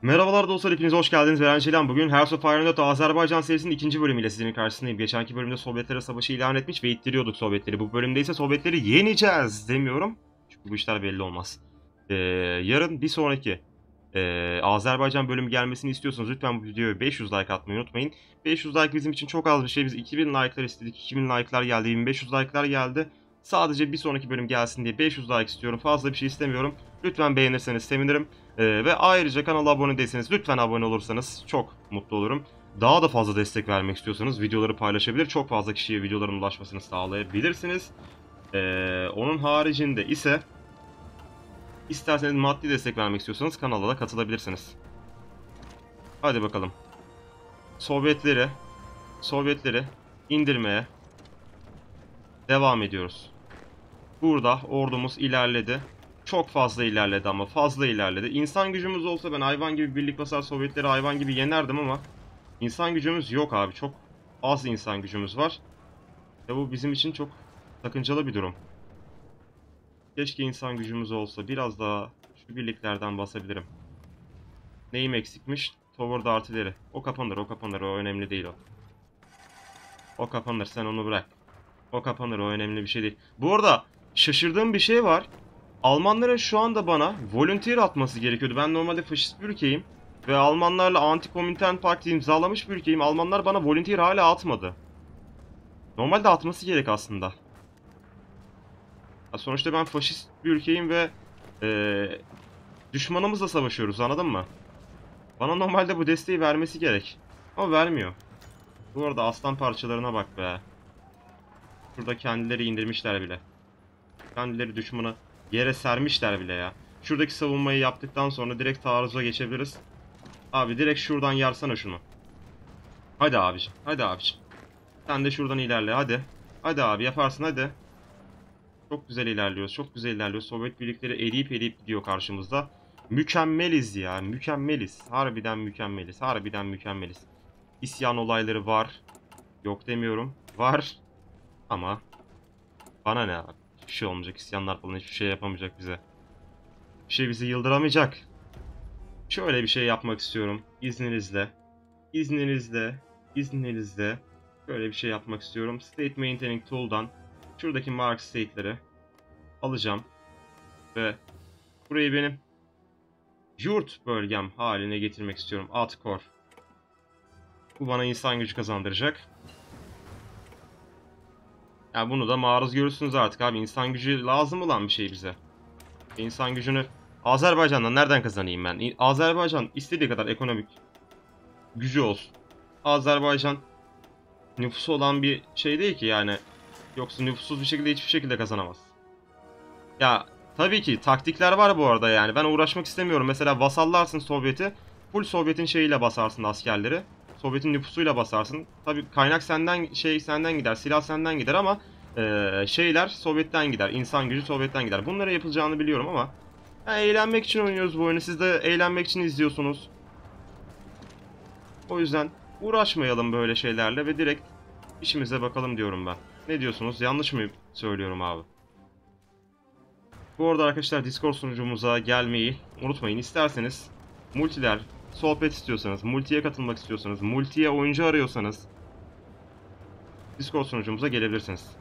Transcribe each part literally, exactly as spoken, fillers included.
Merhabalar dostlar, hepiniz hoş geldiniz. Ben Ceylan. Bugün Hearts of Iron dört Azerbaycan serisinin ikinci bölümüyle sizin karşısındayım. Geçenki bölümde Sovyetlere savaşı ilan etmiş ve ittiriyorduk Sovyetleri. Bu bölümde ise Sovyetleri yeneceğiz demiyorum. Çünkü bu işler belli olmaz. Ee, yarın bir sonraki e, Azerbaycan bölümü gelmesini istiyorsanız lütfen bu videoya beş yüz like atmayı unutmayın. beş yüz like bizim için çok az bir şey. Biz iki bin like'lar istedik. iki bin like'lar geldi. bin beş yüz like'lar geldi. Sadece bir sonraki bölüm gelsin diye beş yüz like istiyorum. Fazla bir şey istemiyorum. Lütfen beğenirseniz sevinirim. Ee, ve ayrıca kanala abone değilseniz lütfen abone olursanız çok mutlu olurum. Daha da fazla destek vermek istiyorsanız videoları paylaşabilir, çok fazla kişiye videoların ulaşmasını sağlayabilirsiniz. Ee, onun haricinde ise isterseniz maddi destek vermek istiyorsanız kanala da katılabilirsiniz. Hadi bakalım. Sovyetleri, Sovyetleri indirmeye devam ediyoruz. Burada ordumuz ilerledi. Çok fazla ilerledi ama fazla ilerledi. İnsan gücümüz olsa ben hayvan gibi birlik basar Sovyetleri hayvan gibi yenerdim ama insan gücümüz yok abi. Çok az insan gücümüz var. Ve bu bizim için çok sakıncalı bir durum. Keşke insan gücümüz olsa. Biraz daha şu birliklerden basabilirim. Neyim eksikmiş? Tower'da artileri. O kapanır, o kapanır. O önemli değil o. O kapanır, sen onu bırak. O kapanır, o önemli bir şey değil. Bu arada şaşırdığım bir şey var. Almanların şu anda bana volunteer atması gerekiyordu. Ben normalde faşist bir ülkeyim. Ve Almanlarla Anti-Komintern Pakt'i imzalamış bir ülkeyim. Almanlar bana volunteer hala atmadı. Normalde atması gerek aslında. Ya sonuçta ben faşist bir ülkeyim ve ee, düşmanımızla savaşıyoruz, anladın mı? Bana normalde bu desteği vermesi gerek. Ama vermiyor. Bu arada aslan parçalarına bak be. Şurada kendileri indirmişler bile. Kendileri düşmanı yere sermişler bile ya. Şuradaki savunmayı yaptıktan sonra direkt taarruza geçebiliriz. Abi direkt şuradan yarsana şunu. Hadi abiciğim. Hadi abiciğim. Sen de şuradan ilerle hadi. Hadi abi yaparsın hadi. Çok güzel ilerliyoruz. Çok güzel ilerliyoruz. Sovyet birlikleri eriyip eriyip gidiyor karşımızda. Mükemmeliz ya. Mükemmeliz. Harbiden mükemmeliz. Harbiden mükemmeliz. İsyan olayları var. Yok demiyorum. Var. Ama bana ne abi. Hiçbir şey olmayacak. İsyanlar falan hiçbir şey yapamayacak bize. Bir şey bizi yıldıramayacak. Şöyle bir şey yapmak istiyorum. İzninizle. İzninizle. İzninizle. Böyle bir şey yapmak istiyorum. State Maintaining Tool'dan şuradaki mark state'leri alacağım. Ve burayı benim yurt bölgem haline getirmek istiyorum. Alt-core. Bu bana insan gücü kazandıracak. Yani bunu da maruz görürsünüz artık abi. İnsan gücü lazım olan bir şey bize. İnsan gücünü Azerbaycan'dan nereden kazanayım ben? Azerbaycan istediği kadar ekonomik gücü olsun. Azerbaycan nüfusu olan bir şey değil ki yani. Yoksa nüfussuz bir şekilde hiçbir şekilde kazanamaz. Ya tabii ki taktikler var bu arada yani. Ben uğraşmak istemiyorum. Mesela vasallarsın Sovyet'i. Full Sovyet'in şeyiyle basarsın askerleri. Sovyet'in nüfusuyla basarsın. Tabii kaynak senden şey senden gider. Silah senden gider ama e, şeyler Sovyet'ten gider. İnsan gücü Sovyet'ten gider. Bunları yapılacağını biliyorum ama ya, eğlenmek için oynuyoruz bu oyunu. Siz de eğlenmek için izliyorsunuz. O yüzden uğraşmayalım böyle şeylerle ve direkt işimize bakalım diyorum ben. Ne diyorsunuz? Yanlış mı söylüyorum abi? Bu arada arkadaşlar Discord sunucumuza gelmeyi unutmayın. İsterseniz multiler, sohbet istiyorsanız, multiye katılmak istiyorsanız, multiye oyuncu arıyorsanız Discord sunucumuza gelebilirsiniz.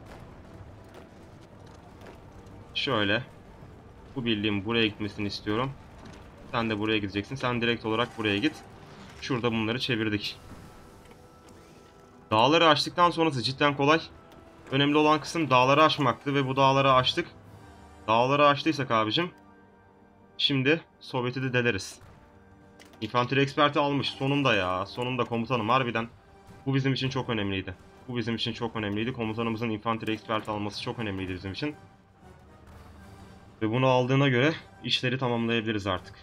Şöyle. Bu birliğin buraya gitmesini istiyorum. Sen de buraya gideceksin. Sen direkt olarak buraya git. Şurada bunları çevirdik. Dağları aştıktan sonrası cidden kolay. Önemli olan kısım dağları aşmaktı ve bu dağları aştık. Dağları aştıysak abicim, şimdi Sovyet'i de deleriz. İnfanteri eksperti almış. Sonunda ya. Sonunda komutanım harbiden. Bu bizim için çok önemliydi. Bu bizim için çok önemliydi. Komutanımızın infanteri eksperti alması çok önemliydi bizim için. Ve bunu aldığına göre işleri tamamlayabiliriz artık.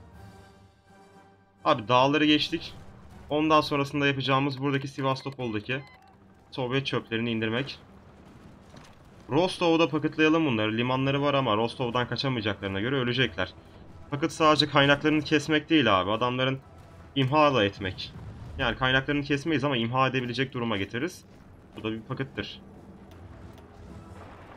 Abi dağları geçtik. Ondan sonrasında yapacağımız buradaki Sivastopol'daki Sovyet çöplerini indirmek. Rostov'da paketlayalım bunları. Limanları var ama Rostov'dan kaçamayacaklarına göre ölecekler. Fakat sadece kaynaklarını kesmek değil abi. Adamların imha da etmek. Yani kaynaklarını kesmeyiz ama imha edebilecek duruma getiririz. Bu da bir pakettir.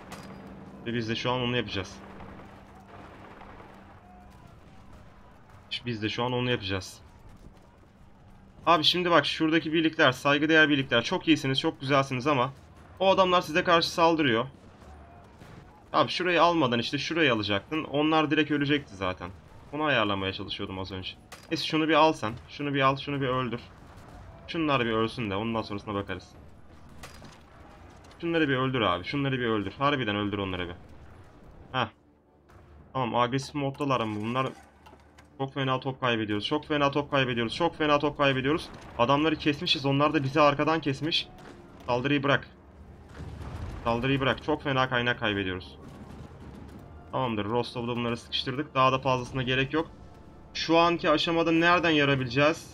Ve biz de şu an onu yapacağız. Biz de şu an onu yapacağız. Abi şimdi bak şuradaki birlikler, saygıdeğer birlikler çok iyisiniz, çok güzelsiniz ama o adamlar size karşı saldırıyor. Abi şurayı almadan işte şurayı alacaktın. Onlar direkt ölecekti zaten. Onu ayarlamaya çalışıyordum az önce. Neyse şunu bir al sen. Şunu bir al, şunu bir öldür. Şunlar bir ölsün de ondan sonrasına bakarız. Şunları bir öldür abi. Şunları bir öldür. Harbiden öldür onları bir. Heh. Tamam, agresif moddalar ama bunlar çok fena top kaybediyoruz. Çok fena top kaybediyoruz. Çok fena top kaybediyoruz. Adamları kesmişiz. Onlar da bizi arkadan kesmiş. Saldırıyı bırak. Saldırıyı bırak. Çok fena kaynak kaybediyoruz. Tamamdır. Rostov'da bunları sıkıştırdık. Daha da fazlasına gerek yok. Şu anki aşamada nereden yarabileceğiz?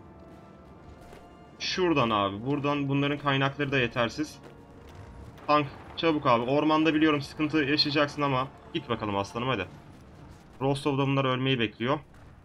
Şuradan abi. Buradan bunların kaynakları da yetersiz. Tank çabuk abi. Ormanda biliyorum sıkıntı yaşayacaksın ama git bakalım aslanım hadi. Rostov'da bunlar ölmeyi bekliyor.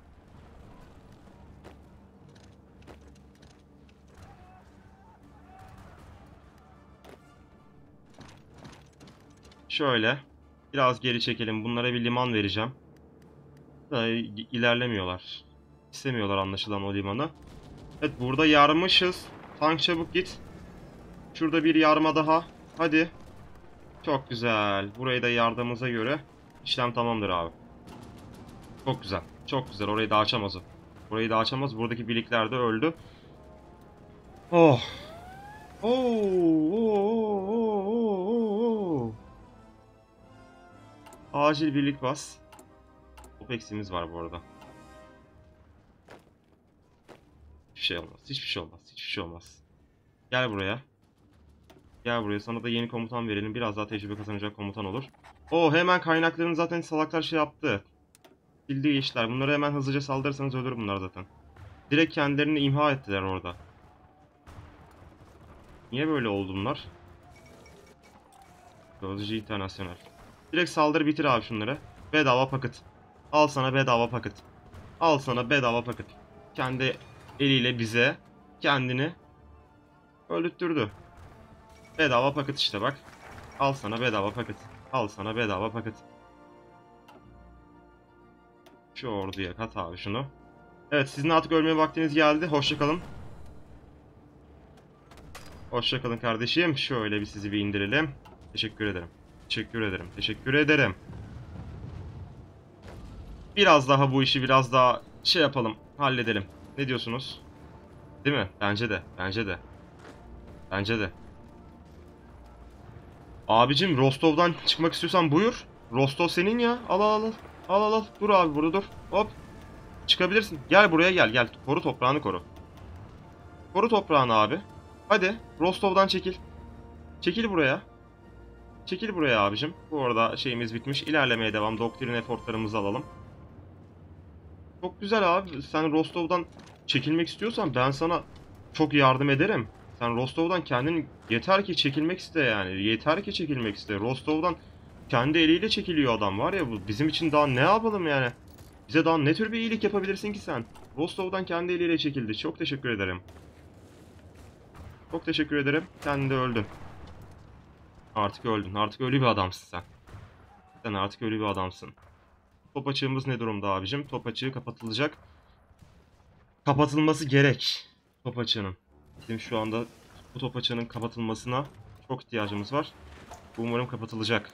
Şöyle. Biraz geri çekelim. Bunlara bir liman vereceğim. Da ilerlemiyorlar. İstemiyorlar anlaşılan o limanı. Evet burada yarmışız. Tank çabuk git. Şurada bir yarma daha. Hadi. Çok güzel. Burayı da yardımımıza göre işlem tamamdır abi. Çok güzel. Çok güzel. Orayı da açamaz o. Burayı da açamaz. Buradaki birlikler de öldü. Oh. Oo, oo, oo, oo, oo. Acil birlik bas. Top eksiğimiz var bu arada. Hiçbir şey olmaz. Hiçbir şey olmaz. Hiçbir şey olmaz. Gel buraya. Gel buraya. Sana da yeni komutan verelim. Biraz daha tecrübe kazanacak komutan olur. Oo, hemen kaynakların zaten salaklar şey yaptı. Bildiği işler. Bunları hemen hızlıca saldırırsanız ölür bunlar zaten. Direkt kendilerini imha ettiler orada. Niye böyle oldu bunlar? Gözcü internasyonel. Direkt saldır bitir abi şunları. Bedava paket. Al sana bedava paket. Al sana bedava paket. Kendi eliyle bize kendini öldürttürdü. Bedava paket işte bak. Al sana bedava paket. Al sana bedava paket. Şu orduya kat abi şunu. Evet sizin artık ölmeye vaktiniz geldi. Hoşça kalın. Hoşça kalın kardeşim. Şöyle bir sizi bir indirelim. Teşekkür ederim. Teşekkür ederim. Teşekkür ederim. Biraz daha bu işi biraz daha şey yapalım. Halledelim. Ne diyorsunuz? Değil mi? Bence de. Bence de. Bence de. Abicim Rostov'dan çıkmak istiyorsan buyur. Rostov senin ya. Al al al. Al al al. Dur abi burada dur. Hop. Çıkabilirsin. Gel buraya gel gel. Koru toprağını koru. Koru toprağını abi. Hadi. Rostov'dan çekil. Çekil buraya. Çekil buraya abicim. Bu arada şeyimiz bitmiş. İlerlemeye devam. Doktrin efortlarımızı alalım. Çok güzel abi. Sen Rostov'dan çekilmek istiyorsan ben sana çok yardım ederim. Sen Rostov'dan kendin yeter ki çekilmek iste yani. Yeter ki çekilmek iste. Rostov'dan kendi eliyle çekiliyor adam var ya, bu bizim için daha ne yapalım yani? Bize daha ne tür bir iyilik yapabilirsin ki sen? Rostov'dan kendi eliyle çekildi. Çok teşekkür ederim. Çok teşekkür ederim. Kendin de öldün. Artık öldün. Artık ölü bir adamsın sen. Sen artık ölü bir adamsın. Top açığımız ne durumda abicim? Top açığı kapatılacak. Kapatılması gerek. Top açığının. Bizim şu anda bu top açığının kapatılmasına çok ihtiyacımız var. Umarım kapatılacak.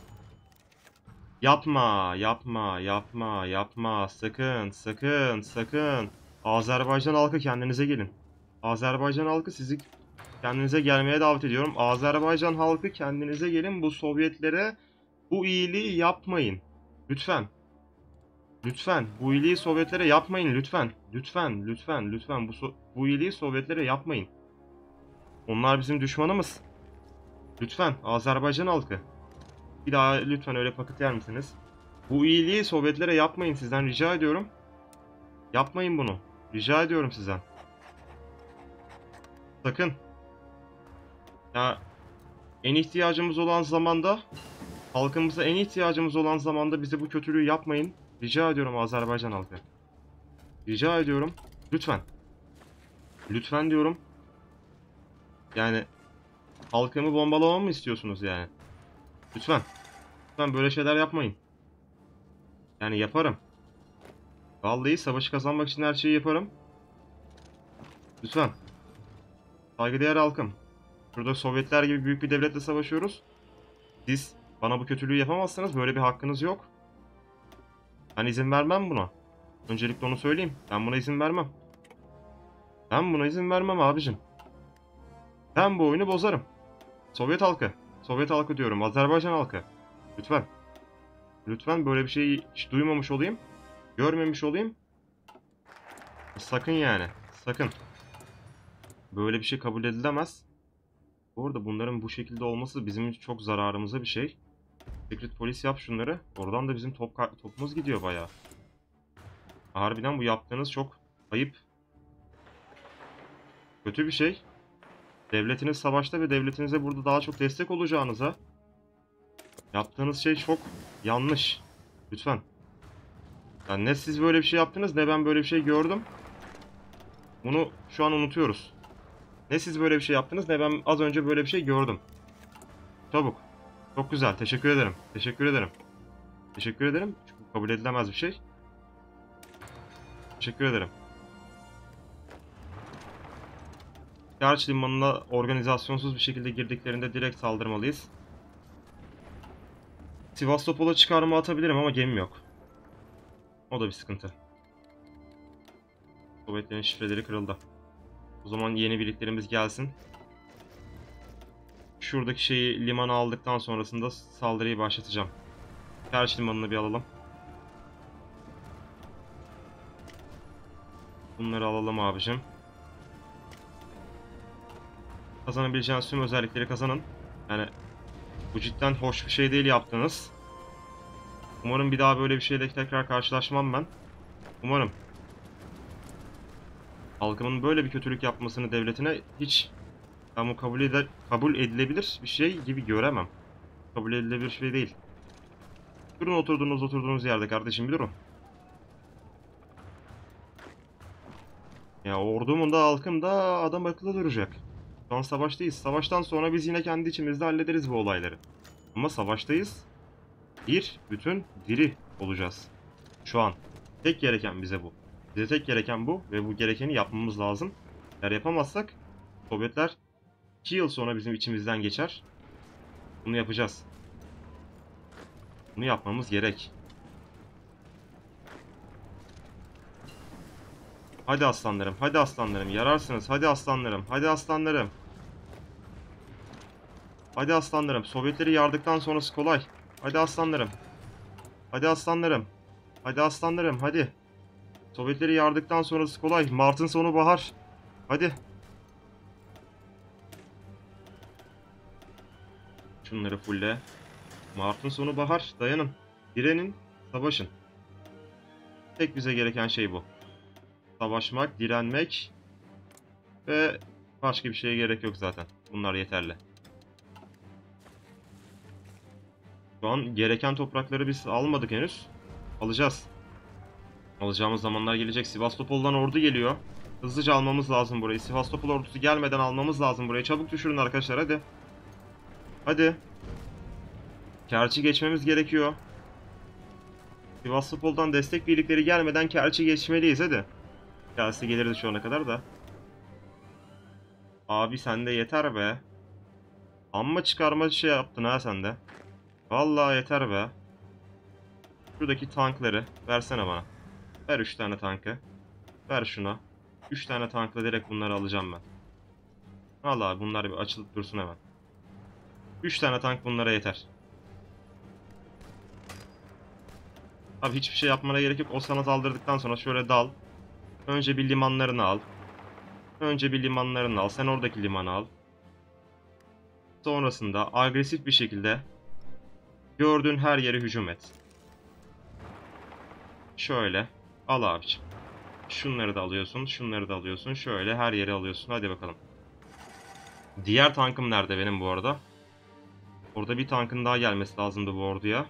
Yapma, yapma, yapma, yapma. Sakın, sakın, sakın. Azerbaycan halkı kendinize gelin. Azerbaycan halkı sizi kendinize gelmeye davet ediyorum. Azerbaycan halkı kendinize gelin. Bu Sovyetlere bu iyiliği yapmayın. Lütfen. Lütfen. Bu iyiliği Sovyetlere yapmayın lütfen. Lütfen, lütfen, lütfen. Bu, so bu iyiliği Sovyetlere yapmayın. Onlar bizim düşmanımız. Lütfen Azerbaycan halkı. Bir daha lütfen öyle paket yer misiniz? Bu iyiliği Sovyetlere yapmayın, sizden rica ediyorum. Yapmayın bunu. Rica ediyorum sizden. Sakın. Ya en ihtiyacımız olan zamanda, halkımıza en ihtiyacımız olan zamanda bize bu kötülüğü yapmayın. Rica ediyorum Azerbaycan halkı. Rica ediyorum. Lütfen. Lütfen diyorum. Yani halkımı bombalamamı mı istiyorsunuz yani? Lütfen. Lütfen böyle şeyler yapmayın. Yani yaparım. Vallahi savaşı kazanmak için her şeyi yaparım. Lütfen. Saygıdeğer halkım. Şurada Sovyetler gibi büyük bir devletle savaşıyoruz. Siz bana bu kötülüğü yapamazsınız. Böyle bir hakkınız yok. Ben izin vermem buna. Öncelikle onu söyleyeyim. Ben buna izin vermem. Ben buna izin vermem abicim. Ben bu oyunu bozarım. Sovyet halkı. Sovyet halkı diyorum. Azerbaycan halkı. Lütfen. Lütfen böyle bir şeyi hiç duymamış olayım. Görmemiş olayım. Sakın yani. Sakın. Böyle bir şey kabul edilemez. Bu arada bunların bu şekilde olması bizim için çok zararımıza bir şey. Secret polis yap şunları. Oradan da bizim top topumuz gidiyor bayağı. Harbiden bu yaptığınız çok ayıp. Kötü bir şey. Devletiniz savaşta ve devletinize burada daha çok destek olacağınıza yaptığınız şey çok yanlış. Lütfen. Yani ne siz böyle bir şey yaptınız ne ben böyle bir şey gördüm. Bunu şu an unutuyoruz. Ne siz böyle bir şey yaptınız ne ben az önce böyle bir şey gördüm. Çabuk. Çok güzel. Teşekkür ederim. Teşekkür ederim. Teşekkür ederim. Çünkü kabul edilemez bir şey. Teşekkür ederim. Kerç limanına organizasyonsuz bir şekilde girdiklerinde direkt saldırmalıyız. Sivastopol'a çıkarma atabilirim ama gemim yok. O da bir sıkıntı. Sovyetlerin şifreleri kırıldı. O zaman yeni birliklerimiz gelsin. Şuradaki şeyi limana aldıktan sonrasında saldırıyı başlatacağım. Kerç limanını bir alalım. Bunları alalım abicim. Kazanabileceğiniz tüm özellikleri kazanın. Yani bu cidden hoş bir şey değil yaptığınız. Umarım bir daha böyle bir şeyle tekrar karşılaşmam ben. Umarım. Halkımın böyle bir kötülük yapmasını devletine hiç ben bu kabul, eder, kabul edilebilir bir şey gibi göremem. Kabul edilebilir şey değil. Durun oturduğunuz oturduğunuz yerde kardeşim bir durun. Ya ordumun da halkım da adam akıllı duracak. Şu an savaştayız. Savaştan sonra biz yine kendi içimizde hallederiz bu olayları. Ama savaştayız. Bir bütün diri olacağız. Şu an. Tek gereken bize bu. Bize tek gereken bu ve bu gerekeni yapmamız lazım. Eğer yapamazsak Sovyetler iki yıl sonra bizim içimizden geçer. Bunu yapacağız. Bunu yapmamız gerek. Hadi aslanlarım, hadi aslanlarım. Yararsınız. Hadi aslanlarım, hadi aslanlarım. Hadi aslanlarım. Sovyetleri yardıktan sonrası kolay. Hadi aslanlarım. Hadi aslanlarım. Hadi aslanlarım, hadi. Sovyetleri yardıktan sonrası kolay. Mart'ın sonu bahar. Hadi. Şunları fulle. Mart'ın sonu bahar. Dayanın. Direnin. Savaşın. Tek bize gereken şey bu. Savaşmak, direnmek ve başka bir şeye gerek yok zaten. Bunlar yeterli. Şu an gereken toprakları biz almadık henüz. Alacağız. Alacağımız zamanlar gelecek. Sivastopol'dan ordu geliyor. Hızlıca almamız lazım burayı. Sivastopol ordusu gelmeden almamız lazım burayı. Çabuk düşürün arkadaşlar hadi. Hadi. Kerç'i geçmemiz gerekiyor. Sivastopol'dan destek birlikleri gelmeden Kerç'i geçmeliyiz hadi. Gelse gelirdi şu ana kadar da. Abi sende yeter be. Amma çıkarma şey yaptın ha sende. Vallahi yeter be. Şuradaki tankları versene bana. Ver üç tane tankı. Ver şuna. üç tane tankla direkt bunları alacağım ben. Vallahi bunlar bir açılıp dursun hemen. üç tane tank bunlara yeter. Abi hiçbir şey yapmana gerek yok. O sana saldırdıktan sonra şöyle dal. Önce bir limanlarını al. Önce bir limanlarını al. Sen oradaki limanı al. Sonrasında agresif bir şekilde gördüğün her yere hücum et. Şöyle. Al abiciğim. Şunları da alıyorsun. Şunları da alıyorsun. Şöyle her yere alıyorsun. Hadi bakalım. Diğer tankım nerede benim bu arada? Orada bir tankın daha gelmesi lazımdı bu orduya.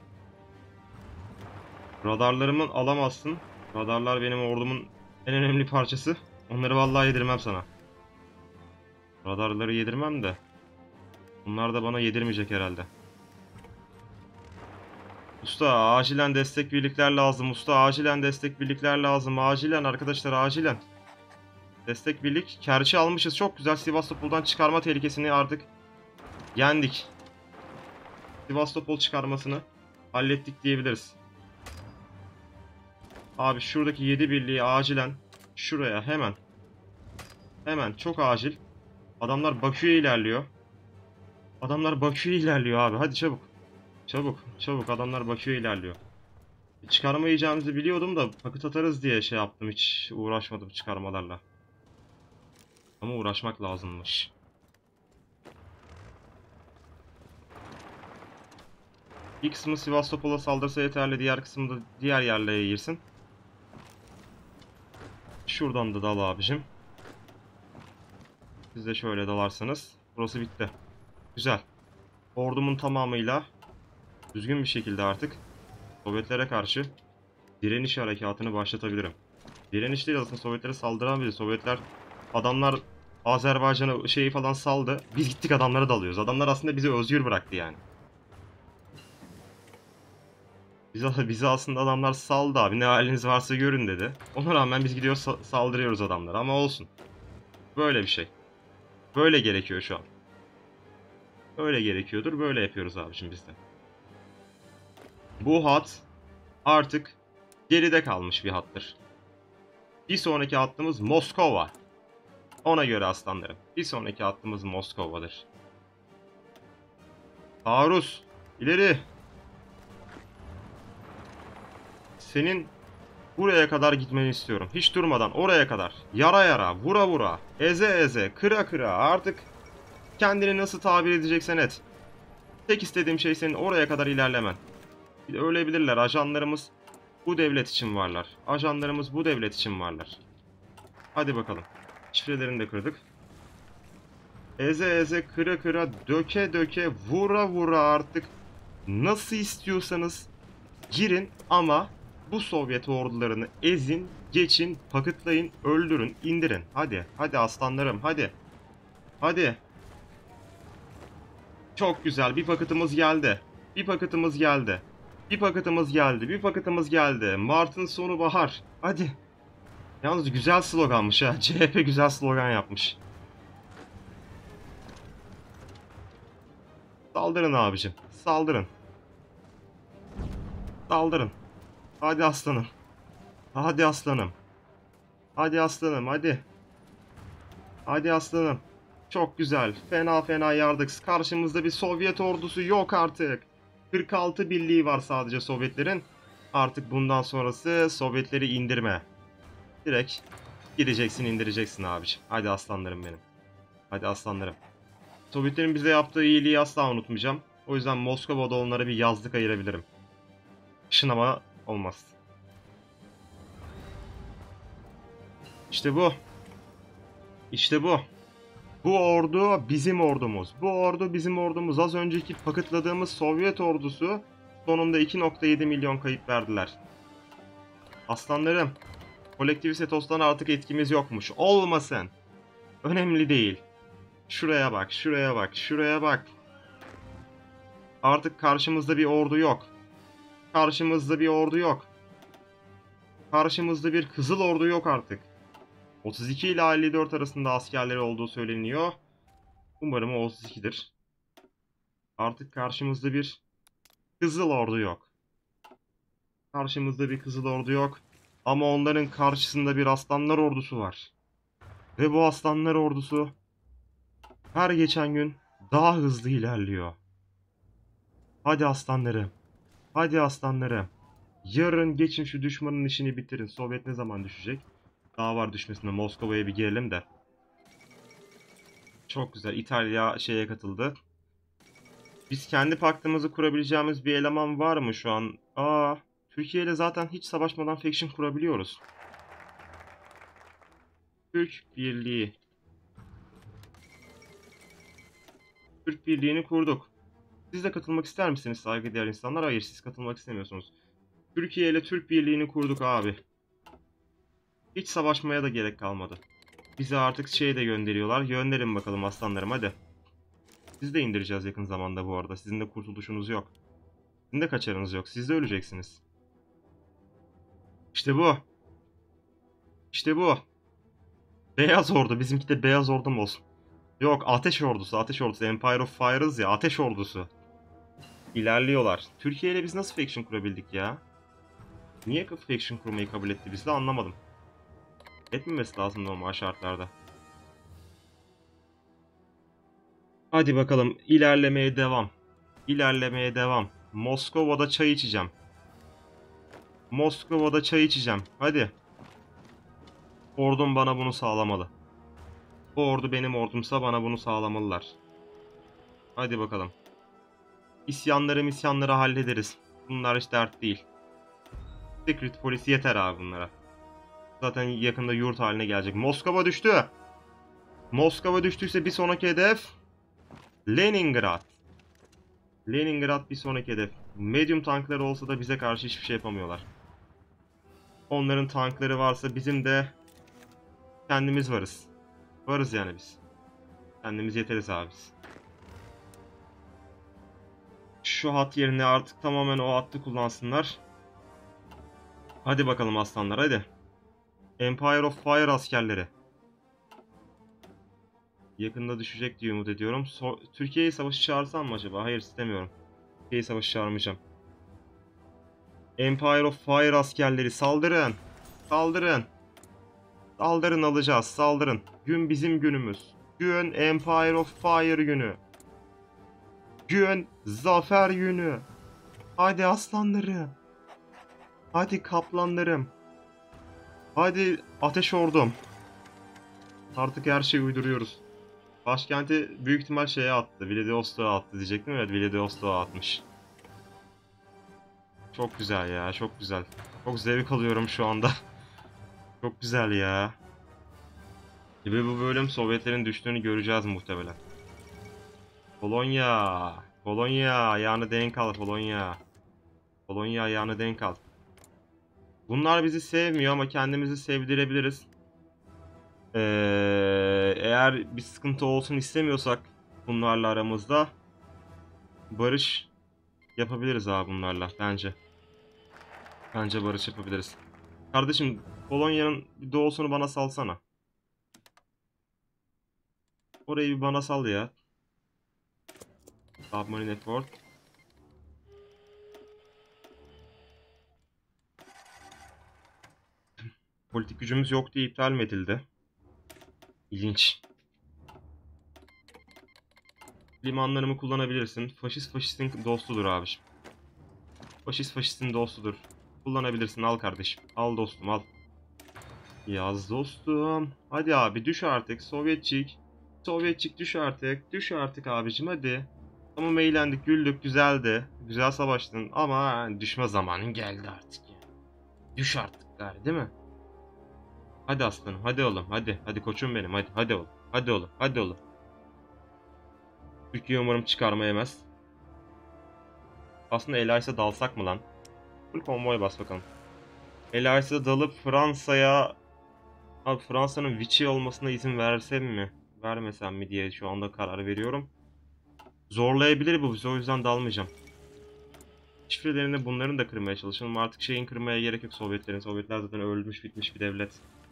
Radarlarımı alamazsın. Radarlar benim ordumun en önemli parçası. Onları vallahi yedirmem sana. Radarları yedirmem de. Bunlar da bana yedirmeyecek herhalde. Usta acilen destek birlikler lazım. Usta acilen destek birlikler lazım. Acilen arkadaşlar acilen. Destek birlik. Kerçi almışız. Çok güzel. Sivastopol'dan çıkarma tehlikesini artık yendik. Sivastopol çıkarmasını hallettik diyebiliriz. Abi şuradaki yedi birliği acilen şuraya hemen. Hemen çok acil. Adamlar Bakü'ye ilerliyor. Adamlar Bakü'ye ilerliyor abi. Hadi çabuk. Çabuk. Çabuk. Adamlar Bakü'ye ilerliyor. Çıkarmayacağımızı biliyordum da paket atarız diye şey yaptım. Hiç uğraşmadım çıkarmalarla. Ama uğraşmak lazımmış. Bir kısmı Sivastopol'a saldırsa yeterli. Diğer kısmı da diğer yerlere girsin. Şuradan da dal abicim. Siz de şöyle dalarsanız. Burası bitti. Güzel. Ordumun tamamıyla düzgün bir şekilde artık Sovyetlere karşı direniş harekatını başlatabilirim. Direniş değil aslında, Sovyetlere saldıran biri. Sovyetler, adamlar Azerbaycan'a şeyi falan saldı. Biz gittik adamları dalıyoruz. Adamlar aslında bizi özgür bıraktı yani. Bizi, bizi aslında adamlar saldı abi. Ne haliniz varsa görün dedi. Ona rağmen biz gidiyoruz saldırıyoruz adamlara ama olsun. Böyle bir şey. Böyle gerekiyor şu an. Öyle gerekiyordur. Böyle yapıyoruz abicim biz de. Bu hat artık geride kalmış bir hattır. Bir sonraki hattımız Moskova. Ona göre aslanlarım. Bir sonraki hattımız Moskova'dır. Taarruz. İleri. Senin buraya kadar gitmeni istiyorum. Hiç durmadan oraya kadar. Yara yara, vura vura, eze eze, kıra kıra. Artık kendini nasıl tabir edeceksen et. Tek istediğim şey senin oraya kadar ilerlemen. Ölebilirler. Ajanlarımız bu devlet için varlar. Ajanlarımız bu devlet için varlar. Hadi bakalım. Şifrelerini de kırdık. Eze eze, kıra kıra, döke döke, vura vura artık. Nasıl istiyorsanız girin ama bu Sovyet ordularını ezin, geçin, paketlayın, öldürün, indirin. Hadi, hadi aslanlarım, hadi. Hadi. Çok güzel, bir paketimiz geldi. Bir paketimiz geldi. Bir paketimiz geldi, bir paketimiz geldi. Mart'ın sonu bahar. Hadi. Yalnız güzel sloganmış ha. C H P güzel slogan yapmış. Saldırın abicim. Saldırın. Saldırın. Hadi aslanım. Hadi aslanım. Hadi aslanım hadi. Hadi aslanım. Çok güzel. Fena fena yardık. Karşımızda bir Sovyet ordusu yok artık. kırk altı birliği var sadece Sovyetlerin. Artık bundan sonrası Sovyetleri indirme. Direkt gideceksin, indireceksin abiciğim. Hadi aslanlarım benim. Hadi aslanlarım. Sovyetlerin bize yaptığı iyiliği asla unutmayacağım. O yüzden Moskova'da onlara bir yazlık ayırabilirim. Şınama olmaz. İşte bu. İşte bu. Bu ordu bizim ordumuz. Bu ordu bizim ordumuz. Az önceki paketladığımız Sovyet ordusu sonunda iki nokta yedi milyon kayıp verdiler. Aslanlarım. Kolektivist etostan artık etkimiz yokmuş. Olmasın. Önemli değil. Şuraya bak, şuraya bak, şuraya bak. Artık karşımızda bir ordu yok. Karşımızda bir ordu yok. Karşımızda bir Kızıl Ordu yok artık. otuz iki ile elli dört arasında askerleri olduğu söyleniyor. Umarım o otuz ikidir. Artık karşımızda bir Kızıl Ordu yok. Karşımızda bir Kızıl Ordu yok. Ama onların karşısında bir Aslanlar Ordusu var. Ve bu Aslanlar Ordusu her geçen gün daha hızlı ilerliyor. Hadi aslanlarım. Hadi aslanlarım. Yarın geçin şu düşmanın işini bitirin. Sovyet ne zaman düşecek? Daha var düşmesine. Moskova'ya bir girelim de. Çok güzel. İtalya şeye katıldı. Biz kendi paktımızı kurabileceğimiz bir eleman var mı şu an? Aa, Türkiye ile zaten hiç savaşmadan faction kurabiliyoruz. Türk Birliği. Türk Birliği'ni kurduk. Siz de katılmak ister misiniz saygıdeğer insanlar? Hayır, siz katılmak istemiyorsunuz. Türkiye ile Türk Birliği'ni kurduk abi. Hiç savaşmaya da gerek kalmadı. Bize artık şey de gönderiyorlar. Gönderin bakalım aslanlarım hadi. Siz de indireceğiz yakın zamanda bu arada. Sizin de kurtuluşunuz yok. Sizin de kaçarınız yok. Siz de öleceksiniz. İşte bu. İşte bu. Beyaz ordu. Bizimki de beyaz ordu mu olsun? Yok, ateş ordusu. Ateş ordusu. Empire of Fire'ız ya. Ateş ordusu. İlerliyorlar. Türkiye ile biz nasıl faction kurabildik ya? Niye faction kurmayı kabul etti biz de anlamadım. Etmemesi lazım normal şartlarda. Hadi bakalım, ilerlemeye devam. İlerlemeye devam. Moskova'da çay içeceğim. Moskova'da çay içeceğim. Hadi. Ordum bana bunu sağlamalı. Bu ordu benim ordumsa bana bunu sağlamalılar. Hadi bakalım. İsyanları misyanları hallederiz. Bunlar hiç dert değil. Secret polisi yeter abi bunlara. Zaten yakında yurt haline gelecek. Moskova düştü. Moskova düştüyse bir sonraki hedef Leningrad. Leningrad bir sonraki hedef. Medium tankları olsa da bize karşı hiçbir şey yapamıyorlar. Onların tankları varsa bizim de kendimiz varız. Varız yani biz. Kendimiz yeteriz abi biz. Şu hat yerine artık tamamen o hattı kullansınlar. Hadi bakalım aslanlar, hadi. Empire of Fire askerleri. Yakında düşecek diye umut ediyorum. So Türkiye'yi savaşı çağırsam mı acaba? Hayır, istemiyorum. Türkiye'yi savaşı çağırmayacağım. Empire of Fire askerleri saldırın. Saldırın. Saldırın, alacağız. Saldırın. Gün bizim günümüz. Gün Empire of Fire günü. Gün zafer günü. Hadi aslanlarım. Hadi kaplanlarım. Hadi ateş ordum. Artık her şeyi uyduruyoruz. Başkenti büyük ihtimal şeye attı. Vladivostok'a attı diyecektim. Evet, Vladivostok'a atmış. Çok güzel ya, çok güzel. Çok zevk alıyorum şu anda. Çok güzel ya. Ve bu bölüm Sovyetlerin düştüğünü göreceğiz muhtemelen. Polonya. Polonya ayağını denk al Polonya. Polonya ayağını denk al. Bunlar bizi sevmiyor ama kendimizi sevdirebiliriz. Ee, eğer bir sıkıntı olsun istemiyorsak bunlarla aramızda barış yapabiliriz abi bunlarla bence. Bence barış yapabiliriz. Kardeşim, Polonya'nın bir doğusunu bana salsana. Orayı bir bana sal ya. Submarine Effort. Politik gücümüz yok diye iptal mi edildi? İlginç. Limanlarımı kullanabilirsin. Faşist faşistin dostudur abiciğim. Faşist faşistin dostudur. Kullanabilirsin, al kardeşim. Al dostum, al. Yaz dostum. Hadi abi düş artık Sovyetçik. Sovyetçik düş artık. Düş artık abicim, hadi. Tamam, eğlendik, güldük, güzeldi. Güzel savaştın ama düşme zamanın geldi artık ya. Düş artık gari, değil mi? Hadi aslanım, hadi oğlum, hadi. Hadi koçum benim, hadi. Hadi oğlum, hadi oğlum, hadi oğlum. Türkiye umarım çıkarma yemez. Aslında Elias'a dalsak mı lan? Full konvoy bas bakalım. Elias'a dalıp Fransa'ya... Abi Fransa'nın Vichy olmasına izin versem mi? Vermesem mi diye şu anda karar veriyorum. Zorlayabilir bu bizi, o yüzden dalmayacağım. Şifrelerini bunların da kırmaya çalışalım. Artık şeyin kırmaya gerek yok Sovyetlerin. Sovyetler zaten ölmüş bitmiş bir devlet.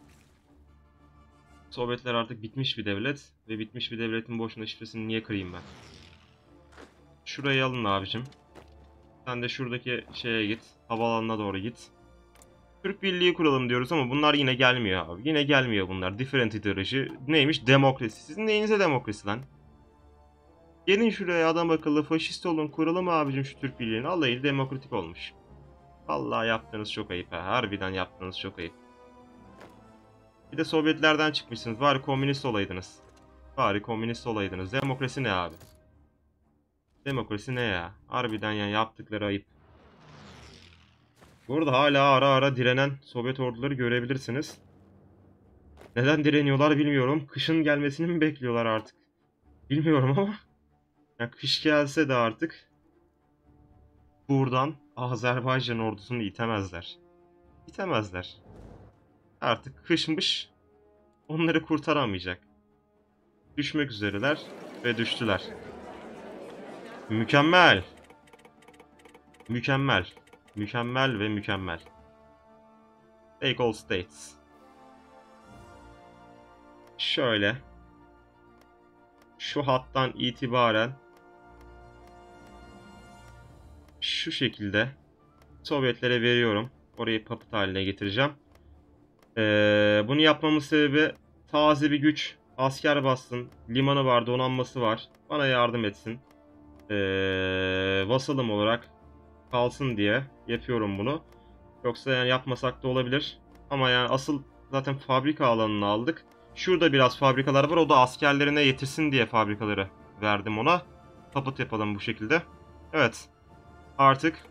Sovyetler artık bitmiş bir devlet. Ve bitmiş bir devletin boşuna şifresini niye kırayım ben? Şurayı alın abicim. Sen de şuradaki şeye git. Havaalanına doğru git. Türk Birliği kuralım diyoruz ama bunlar yine gelmiyor abi. Yine gelmiyor bunlar. Different ideoloji. Neymiş? Demokrasi. Sizin neyinize demokrasi lan? Gelin şuraya adam akıllı faşist olun, kuralım abicim şu Türk Birliği'ni. Alayı demokratik olmuş. Vallahi yaptığınız çok ayıp ha. Harbiden yaptığınız çok ayıp. Bir de Sovyetlerden çıkmışsınız. Bari komünist olaydınız. Bari komünist olaydınız. Demokrasi ne abi? Demokrasi ne ya? Harbiden ya, yaptıkları ayıp. Bu arada hala ara ara direnen Sovyet orduları görebilirsiniz. Neden direniyorlar bilmiyorum. Kışın gelmesini mi bekliyorlar artık? Bilmiyorum ama. Ya kış gelse de artık buradan Azerbaycan ordusunu itemezler. İtemezler. Artık kışmış. Onları kurtaramayacak. Düşmek üzereler ve düştüler. Mükemmel. Mükemmel. Mükemmel ve mükemmel. Take all states. Şöyle. Şu hattan itibaren şu şekilde Sovyetlere veriyorum. Orayı puppet haline getireceğim. Ee, bunu yapmamın sebebi taze bir güç. Asker bassın. Limanı var, donanması var. Bana yardım etsin. Ee, vasalım olarak kalsın diye yapıyorum bunu. Yoksa yani yapmasak da olabilir. Ama yani asıl zaten fabrika alanını aldık. Şurada biraz fabrikalar var. O da askerlerine yetirsin diye fabrikaları verdim ona. Puppet yapalım bu şekilde. Evet. Artık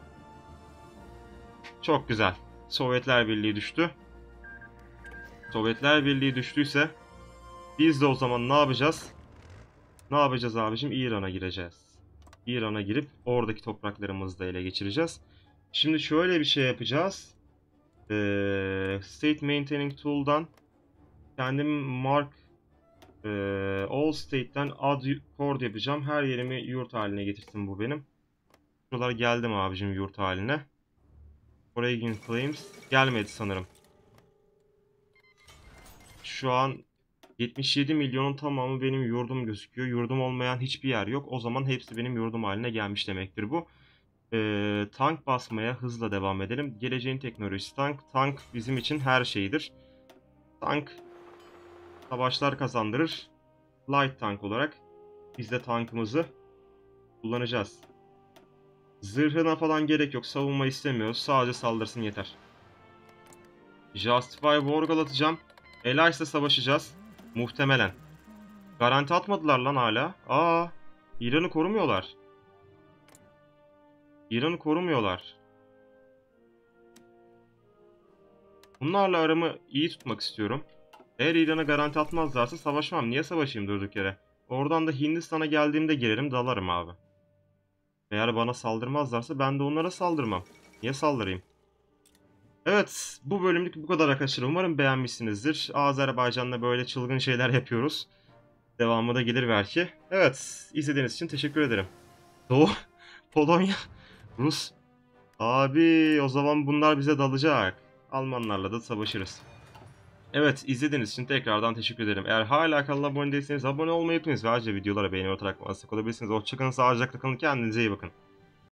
çok güzel. Sovyetler Birliği düştü. Sovyetler Birliği düştüyse biz de o zaman ne yapacağız? Ne yapacağız abicim? İran'a gireceğiz. İran'a girip oradaki topraklarımızı da ele geçireceğiz. Şimdi şöyle bir şey yapacağız. Ee, State Maintaining Tool'dan kendim mark e, All State'ten add chord yapacağım. Her yerimi yurt haline getirsin bu benim. Buralar geldim abicim yurt haline. Origin Claims gelmedi sanırım. Şu an yetmiş yedi milyonun tamamı benim yurdum gözüküyor. Yurdum olmayan hiçbir yer yok. O zaman hepsi benim yurdum haline gelmiş demektir bu. Ee, tank basmaya hızla devam edelim. Geleceğin teknolojisi tank. Tank bizim için her şeydir. Tank savaşlar kazandırır. Light tank olarak biz de tankımızı kullanacağız. Zırhına falan gerek yok. Savunma istemiyoruz. Sadece saldırsın yeter. Justify War atacağım. Alliance'la savaşacağız. Muhtemelen. Garanti atmadılar lan hala. Aa, İran'ı korumuyorlar. İran'ı korumuyorlar. Bunlarla aramı iyi tutmak istiyorum. Eğer İran'a garanti atmazlarsa savaşmam. Niye savaşayım durduk yere? Oradan da Hindistan'a geldiğimde girerim dalarım abi. Eğer bana saldırmazlarsa ben de onlara saldırmam. Niye saldırayım? Evet, bu bölümlük bu kadar arkadaşlar. Umarım beğenmişsinizdir. Azerbaycan'la böyle çılgın şeyler yapıyoruz. Devamı da gelir belki. Evet, izlediğiniz için teşekkür ederim. Doğu, Polonya, Rus. Abi o zaman bunlar bize dalacak. Almanlarla da savaşırız. Evet, izlediğiniz için tekrardan teşekkür ederim. Eğer hala kanala abone değilseniz abone olmayı unutmayınız ve ayrıca videolara beğeni atarak bana destek olabilirsiniz. Hoşçakalın, sağlıcakla kalın, kendinize iyi bakın.